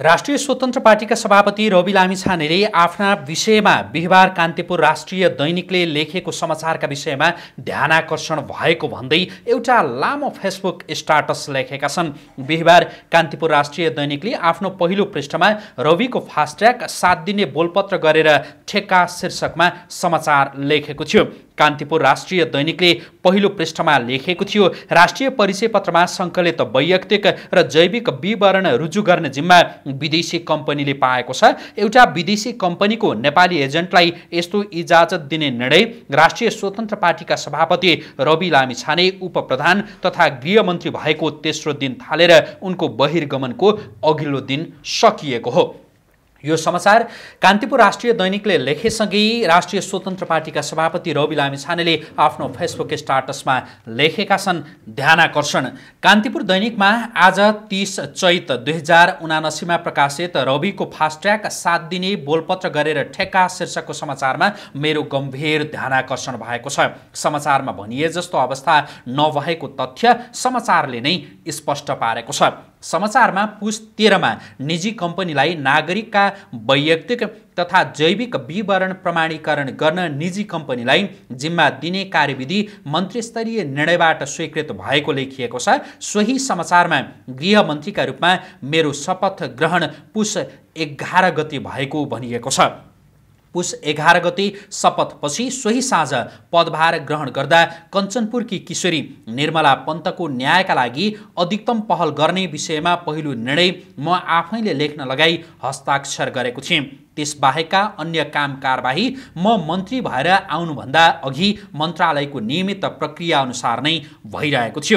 राष्ट्रिय स्वतन्त्र पार्टीका सभापति रवि लामिछानेले आफ्ना विषयमा बिहीबार कान्तिपुर राष्ट्रिय दैनिकले लेखेको समाचारका विषयमा ध्यानाकर्षण भएको भन्दै एउटा लामो फेसबुक स्ट्याटस लेखेका छन्। बिहीबार कान्तिपुर राष्ट्रिय दैनिकले आफ्नो पहिलो पृष्ठमा रविको फास्ट्र्याग 7 दिने बोलपत्र गरेर ठेक्का शीर्षकमा समाचार लेखेको थियो। कान्तिपुर राष्ट्रिय दैनिकले पहिलो पृष्ठमा लेखेको थियो, राष्ट्रिय परिचय पत्रमा सङ्कलित वैयक्तिक र जैविक विवरण रुजु गर्ने जिम्मा विदेशी कम्पनीले पाएको छ। एउटा विदेशी कम्पनीको नेपाली एजेन्टलाई यस्तो इजाजत दिने निर्णय राष्ट्रिय स्वतन्त्र पार्टीका सभापति रवि लामिछाने उपप्रधान तथा गृहमन्त्री भएको तेस्रो दिन थालेर उनको बहिर्गमनको अघिल्लो दिन सकिएको हो। यो समाचार कान्तिपुर राष्ट्रिय दैनिकले लेखेसँगै राष्ट्रिय स्वतन्त्र पार्टीका सभापति रवि लामिछानेले आफ्नो फेसबुक स्ट्याटसमा लेखेका छन्। ध्यानाकर्षण। कान्तिपुर दैनिकमा आज 30 चैत 2079 मा प्रकाशित रविको फास्ट्र्याग 7 दिने बोलपत्र गरेर ठेक्का शीर्षकको समाचारमा मेरो गम्भीर ध्यानाकर्षण भएको छ। समाचारमा भनिए जस्तो अवस्था नभएको तथ्य समाचारले नै स्पष्ट पारेको छ। समाचारमा पुस 13 मा निजी कम्पनीलाई नागरिकका वैयक्तिक तथा जैविक विवरण प्रमाणीकरण गर्न निजी कम्पनीलाई जिम्मा दिने कार्यविधि मन्त्रीस्तरीय निर्णयबाट स्वीकृत भएको लेखिएको छ। सोही समाचारमा गृहमन्त्रीका रूपमा मेरो शपथ ग्रहण पुस 11 गते भएको भनिएको छ। पुस 11 गते शपथपछि सोही साँझ पदभार ग्रहण गर्दा कञ्चनपुरकी किशोरी निर्मला पन्तको न्यायका लागि अधिकतम पहल गर्ने विषयमा पहिलो निर्णय म आफैले लेख्न लगाई हस्ताक्षर गरेको थिएँ। त्यसबाहेकका अन्य काम कारबाही म मन्त्री भएर आउनुभन्दा अघि मन्त्रालयको नियमित प्रक्रिया अनुसार नै भइरहेको थियो।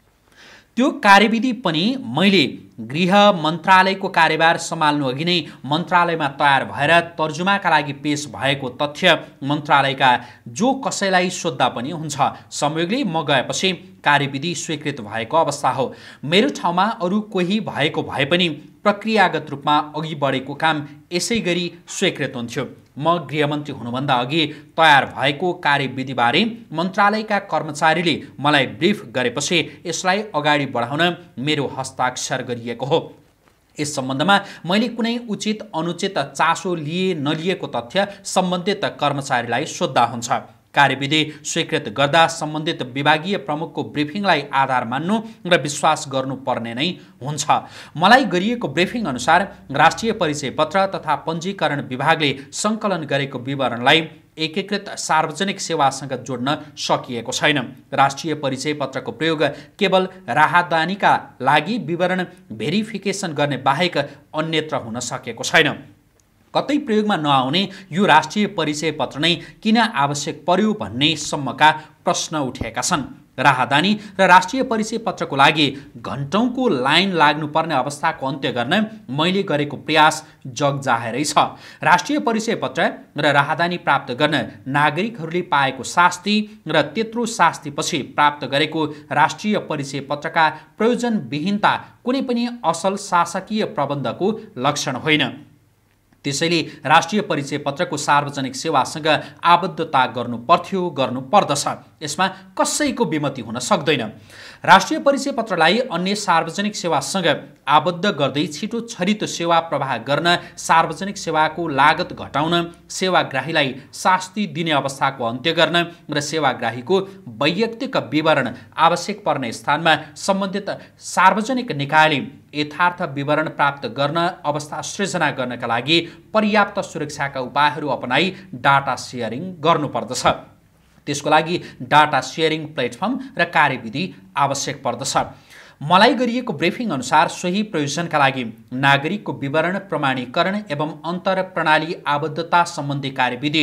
त्यो कार्यविधि पनि मैले गृह मन्त्रालयको कार्यभार सम्हाल्नु अघि नै मन्त्रालयमा तयार भएर तर्जुमाका लागि पेश भएको तथ्य मन्त्रालयका जो कसैलाई सोद्धा पनि हुन्छ। संयोगले म गएपछि कार्यविधि स्वीकृत भएको अवस्था हो। मेरो ठाउँमा अरू कोही भएको भए पनि प्रक्रियागत रूपमा अघि बढेको काम यसै गरी स्वीकृत हुन्थ्यो। म गृहमन्त्री हुनुभन्दा अघि तयार भएको कार्यविधिबारे मन्त्रालयका कर्मचारीले मलाई ब्रिफ गरेपछि यसलाई अगाडि बढाउन मेरो हस्ताक्षर गरिएको हो। यस सम्बन्धमा मैले कुनै उचित अनुचित चासो लिए नलिएको तथ्य सम्बन्धित कर्मचारीलाई सोद्धा हुन्छ। कार्यविधि स्वीकृत गर्दा सम्बन्धित विभागीय प्रमुखको ब्रिफिङलाई आधार मान्नु र विश्वास गर्नुपर्ने नै हुन्छ। मलाई गरिएको ब्रिफिङ अनुसार राष्ट्रिय परिचय पत्र तथा पञ्जीकरण विभागले सङ्कलन गरेको विवरणलाई एकीकृत सार्वजनिक सेवासँग जोड्न सकिएको छैन। राष्ट्रिय परिचय पत्रको प्रयोग केवल राहदानीका लागि विवरण भेरिफिकेसन गर्ने बाहेक अन्यत्र हुन सकेको छैन। कतै प्रयोगमा नआउने यो राष्ट्रिय परिचय पत्र नै किन आवश्यक पर्यो भन्ने सम्मका प्रश्न उठेका छन्। राहदानी र राष्ट्रिय परिचय पत्रको लागि घण्टौँको लाइन लाग्नुपर्ने अवस्थाको अन्त्य गर्न मैले गरेको प्रयास जगजाहेरै छ। राष्ट्रिय परिचय पत्र र राहदानी प्राप्त गर्न नागरिकहरूले पाएको शास्ति र त्यत्रो शास्तिपछि प्राप्त गरेको राष्ट्रिय परिचय पत्रका प्रयोजनविहीनता कुनै पनि असल शासकीय प्रबन्धको लक्षण होइन। त्यसैले राष्ट्रिय परिचय पत्रको सार्वजनिक सेवासँग आबद्धता गर्नुपर्दछ। यसमा कसैको विमति हुन सक्दैन। राष्ट्रिय परिचय पत्रलाई अन्य सार्वजनिक सेवासँग आबद्ध गर्दै छिटो छरितो सेवा प्रवाह गर्न, सार्वजनिक सेवाको लागत घटाउन, सेवाग्राहीलाई शास्ति दिने अवस्थाको अन्त्य गर्न र सेवाग्राहीको वैयक्तिक विवरण आवश्यक पर्ने स्थानमा सम्बन्धित सार्वजनिक निकायले यथार्थ विवरण प्राप्त गर्न अवस्था सृजना गर्नका लागि पर्याप्त सुरक्षाका उपायहरू अपनाई डाटा सेयरिङ गर्नुपर्दछ। त्यसको लागि डाटा सेयरिङ प्लेटफर्म र कार्यविधि आवश्यक पर्दछ। मलाई गरिएको ब्रिफिङ अनुसार सोही प्रयोजनका लागि नागरिकको विवरण प्रमाणीकरण एवं अन्तर प्रणाली आबद्धता सम्बन्धी कार्यविधि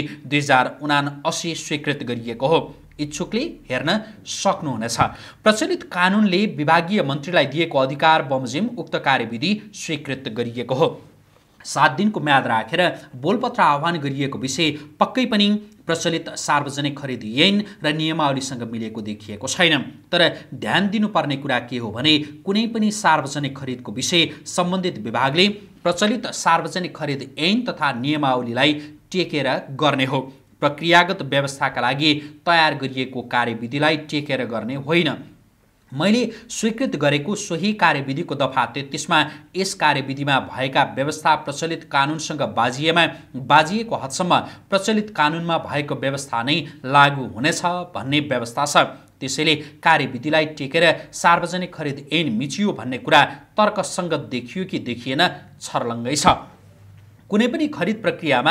2079 स्वीकृत गरिएको हो। इच्छुकले हेर्न सक्नुहुनेछ। प्रचलित कानुनले विभागीय मन्त्रीलाई दिएको अधिकार बमोजिम उक्त कार्यविधि स्वीकृत गरिएको हो। 7 दिनको म्याद राखेर बोलपत्र आह्वान गरिएको विषय पक्कै पनि प्रचलित सार्वजनिक खरिद ऐन र नियमावलीसँग मिलेको देखिएको छैन। तर ध्यान दिनुपर्ने कुरा के हो भने कुनै पनि सार्वजनिक खरिदको विषय सम्बन्धित विभागले प्रचलित सार्वजनिक खरिद ऐन तथा नियमावलीलाई टेकेर गर्ने हो। प्रक्रियागत व्यवस्थाका लागि तयार गरिएको कार्यविधिलाई टेकेर गर्ने होइन। मैले स्वीकृत गरेको सोही कार्यविधिको दफा 33 मा यस कार्यविधिमा भएका व्यवस्था प्रचलित कानुनसँग बाजिएको हदसम्म प्रचलित कानुनमा भएको व्यवस्था नै लागू हुनेछ भन्ने व्यवस्था छ। त्यसैले कार्यविधिलाई टेकेर सार्वजनिक खरिद ऐन मिचियो भन्ने कुरा तर्कसङ्गत देखियो कि देखिएन छर्लङ्गै छ। कुनै पनि खरिद प्रक्रियामा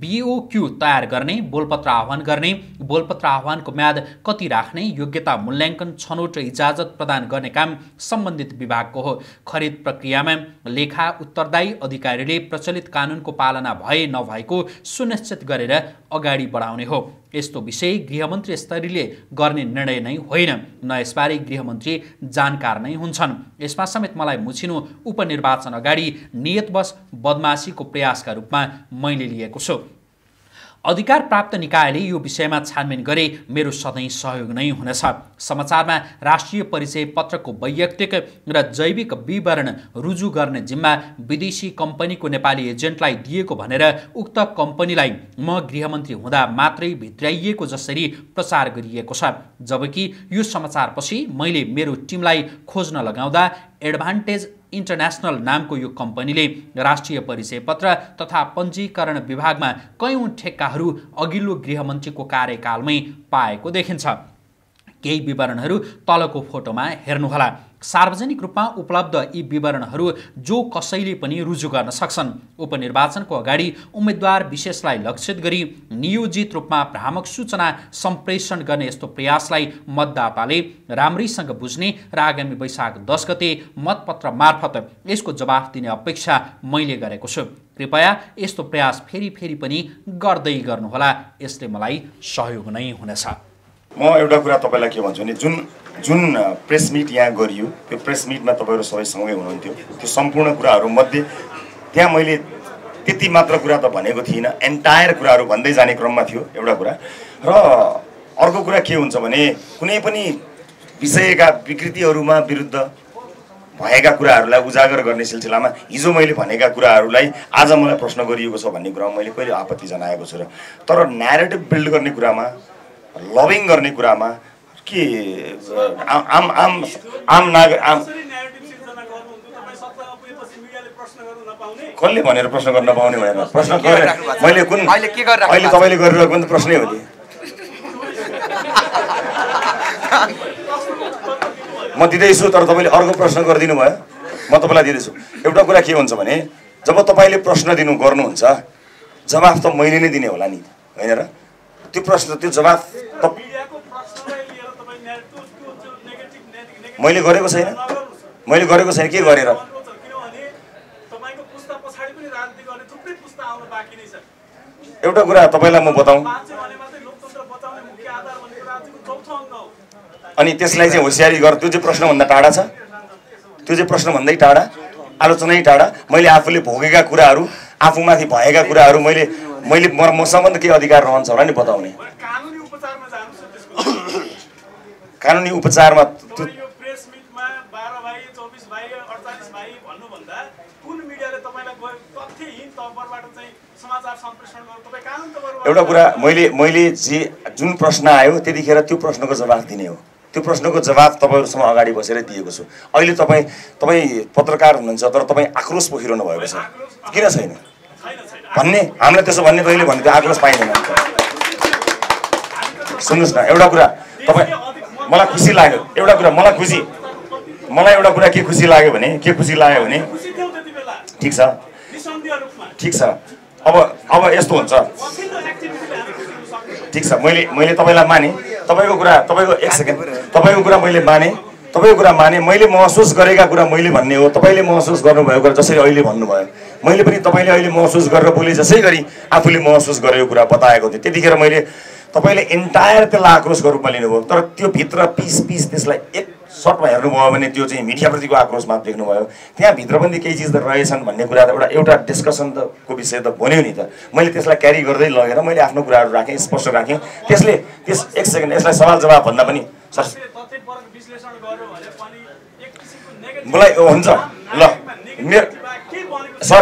BOQ तयार गर्ने, बोलपत्र आह्वान गर्ने, बोलपत्र आह्वानको म्याद कति राख्ने, योग्यता मूल्याङ्कन, छनौट र इजाजत प्रदान गर्ने काम सम्बन्धित विभागको हो। खरिद प्रक्रियामा लेखा उत्तरदायी अधिकारीले प्रचलित कानुनको पालना भए नभएको सुनिश्चित गरेर अगाडि बढाउने हो। यस्तो विषय गृहमन्त्री स्तरीयले गर्ने निर्णय नै होइन, न यसबारे गृहमन्त्री जानकार नै हुन्छन्। यसमा समेत मलाई मुछिनु उपनिर्वाचन अगाडि नियतवश बदमासीको प्रयासका रूपमा मैले लिएको छु। अधिकार प्राप्त निकायले यो विषयमा छानबिन गरे मेरो सधैँ सहयोग नै हुनेछ। समाचारमा राष्ट्रिय परिचय पत्रको वैयक्तिक र जैविक विवरण रुजु गर्ने जिम्मा विदेशी कम्पनीको नेपाली एजेन्टलाई दिएको भनेर उक्त कम्पनीलाई म गृहमन्त्री हुँदा मात्रै भित्र्याइएको जसरी प्रचार गरिएको छ। जबकि यो समाचारपछि मैले मेरो टिमलाई खोज्न लगाउँदा एडभान्टेज इन्टरनेसनल नामको यो कम्पनीले राष्ट्रिय परिचय पत्र तथा पञ्जीकरण विभागमा कयौं ठेक्काहरू अघिल्लो गृहमन्त्रीको कार्यकालमै पाएको देखिन्छ। केही विवरणहरू तलको फोटोमा हेर्नुहोला। सार्वजनिक रूपमा उपलब्ध यी विवरणहरू जो कसैले पनि रुजु गर्न सक्छन्। उपनिर्वाचनको अगाडि उम्मेद्वार विशेषलाई लक्षित गरी नियोजित रूपमा भ्रामक सूचना सम्प्रेषण गर्ने यस्तो प्रयासलाई मतदाताले राम्रैसँग बुझ्ने र आगामी वैशाख 10 गते मतपत्र मार्फत यसको जवाफ दिने अपेक्षा मैले गरेको छु। कृपया यस्तो प्रयास फेरि पनि गर्दै गर्नुहोला, यसले मलाई सहयोग नै हुनेछ। म एउटा कुरा तपाईलाई के भन्छु भने जुन प्रेस मिट यहाँ गरियो, त्यो प्रेस मिटमा तपाईहरु सबै सँगै हुनुहुन्थ्यो। त्यो सम्पूर्ण कुराहरू मध्ये त्यहाँ मैले त्यति मात्र कुरा त भनेको थिइनँ, एन्टायर कुराहरू भन्दै जाने क्रममा थियो एउटा कुरा। र अर्को कुरा के हुन्छ भने कुनै पनि विषयका विकृतिहरूमा विरुद्ध भएका कुराहरूलाई उजागर गर्ने सिलसिलामा हिजो मैले भनेका कुराहरूलाई आज मलाई प्रश्न गरिएको छ भन्ने कुरामा मैले कहिले आपत्ति जनाएको छु। र तर न्यारेटिभ बिल्ड गर्ने कुरामा, लभिङ गर्ने कुरामा के कसले भनेर प्रश्न गर्न पाउने भनेर प्रश्न गरेर मैले कुन अहिले तपाईँले गरिरहेको पनि प्रश्नै हो नि। म दिँदैछु तर तपाईँले अर्को प्रश्न गरिदिनु भयो, म तपाईँलाई दिँदैछु। एउटा कुरा के हुन्छ भने जब तपाईँले प्रश्न गर्नुहुन्छ जवाफ त मैले नै दिने होला नि, होइन र? त्यो प्रश्न त्यो जवाफ मैले गरेको छैन के गरेर? एउटा कुरा तपाईँलाई म बताउँ, अनि त्यसलाई चाहिँ होसियारी गर। त्यो चाहिँ प्रश्नभन्दा टाढा छ, त्यो चाहिँ प्रश्नभन्दै टाढा, आलोचनै टाढा। मैले आफूले भोगेका कुराहरू, आफूमाथि भएका कुराहरू मसँग त के अधिकार रहन्छ होला नि बताउने। कानुनी उपचारमा एउटा कुरा मैले जुन प्रश्न आयो त्यतिखेर त्यो प्रश्नको जवाफ दिने हो। त्यो प्रश्नको जवाफ तपाईँहरूसँग अगाडि बसेर दिएको छु। अहिले तपाईँ पत्रकार हुनुहुन्छ तर तपाईँ आक्रोश पोखिरहनु भएको छ, किन छैन भन्ने हामीलाई त्यसो भन्ने कहिले भन्ने त्यो आक्रोश पाइँदैन। सुन्नुहोस् न, एउटा कुरा मलाई खुसी लाग्यो, मलाई एउटा कुरा के खुसी लाग्यो भने ठिक छ अब यस्तो हुन्छ, ठिक छ मैले तपाईँलाई माने, तपाईँको एक सेकेन्ड, तपाईँको कुरा मैले माने, मैले महसुस गरेका कुरा मैले भन्ने हो। तपाईँले महसुस गर्नुभएको कुरा जसरी अहिले भन्नुभयो, मैले पनि तपाईँले अहिले महसुस गरेर बोले जसै गरी आफूले महसुस गरेको कुरा बताएको थिएँ। त्यतिखेर मैले तपाईँले एन्टायर त्यसलाई आक्रोशको रूपमा लिनुभयो, तर त्यो भित्र पिस त्यसलाई एक सर्टमा हेर्नुभयो भने त्यो चाहिँ मिडियाप्रतिको आक्रोश मात्र देख्नुभयो। त्यहाँभित्र पनि केही चिज त रहेछन् भन्ने कुरा त एउटा डिस्कसनको विषय त बन्यो नि त। मैले त्यसलाई क्यारी गर्दै लगेर मैले आफ्नो कुराहरू राखेँ, स्पष्ट राखेँ। एक सेकेन्ड, यसलाई सवाल जवाब भन्दा पनि मलाई हुन्छ सर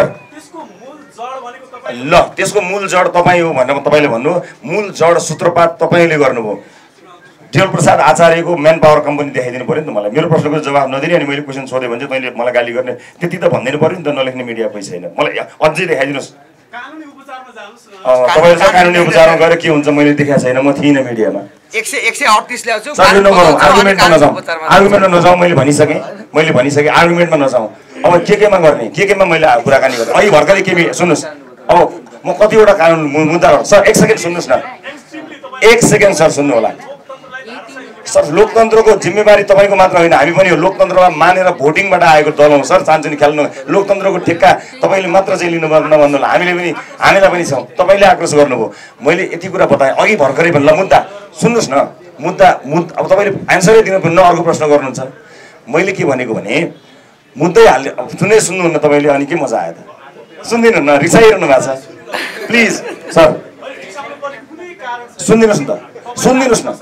त्यसको मूल जड तपाईँ हो भनेर तपाईँले भन्नु। मूल जड सूत्रपात तपाईँले गर्नुभयो, देवल प्रसाद आचार्यको म्यान पावर कम्पनी देखाइदिनु पऱ्यो नि त मलाई। मेरो प्रश्नको जवाब नदिने अनि मैले क्वेसन सोधेँ भने चाहिँ तैँले मलाई गाली गर्ने त्यति त भनिदिनु पऱ्यो नि त। नलेख्ने मिडिया पैसा छैन, मलाई अझै देखाइदिनुहोस्। तपाईँहरू चाहिँ कानुनी उपचारमा गएर के हुन्छ मैले देखाएको छैन, म थिइनँ मिडियामा। 138 ल्याउँछु। आर्गुमेन्टमा नजाउँ, मैले भनिसकेँ आर्गुमेन्टमा नजाउँ। अब केमा गर्ने, केमा मैले कुराकानी गरेँ अहिले भर्खरै के सुन्नुहोस्। अब म कतिवटा कानुन मुद्दा सर 1 सेकेन्ड सुन्नुहोस् न, 1 सेकेन्ड सर सुन्नु होला। सर लोकतन्त्रको जिम्मेवारी तपाईँको मात्र होइन, हामी पनि यो लोकतन्त्रमा मानेर भोटिङबाट आएको दल हौँ सर। चाहन्छु नि खेल्नु, लोकतन्त्रको ठेक्का तपाईँले मात्र चाहिँ लिनु नभन्नु होला, हामीलाई पनि छौँ। तपाईँले आक्रोश गर्नुभयो, मैले यति कुरा बताएँ अघि भर्खरै पनि। ल मुद्दा सुन्नुहोस् न, मुद्दा अब तपाईँले एन्सरै दिनुपर्ने, अर्को प्रश्न गर्नुहुन्छ। मैले के भनेको भने मुद्दै हाल्ने सुन्नुहुन्न तपाईँले, अनि के मजा आयो त? सुन्दिनु न, रिसाइरहनु भएको छ। प्लिज सर सुनिदिनुहोस् न त, सुनिदिनुहोस् न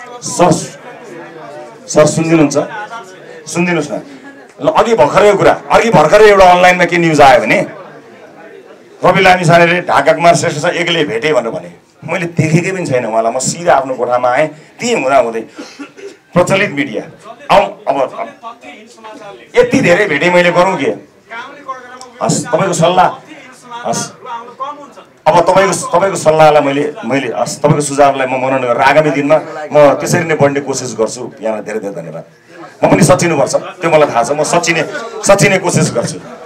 सर सुनिदिनुहुन्छ? सुनिदिनुहोस् न। ल अघि भर्खरै एउटा अनलाइनमा के न्युज आयो भने रवि लामिछानेले ढाका कुमार श्रेष्ठ एक्लै भेटे भनेर भने। मैले देखेकै पनि छैन उहाँलाई। म सिधा आफ्नो कोठामा आएँ, त्यहीँ हुँदै प्रचलित मिडिया अब यति धेरै भेटे मैले गरौँ के? हस् तपाईँको सल्लाह, हस् अब तपाईँको सल्लाहलाई मैले हस् तपाईँको सुझावलाई म मनन गरेर आगामी दिनमा म त्यसरी नै बढ्ने कोसिस गर्छु। यहाँलाई धेरै धेरै धन्यवाद। म पनि सचिनुपर्छ त्यो मलाई थाहा छ, म सचिने कोसिस गर्छु।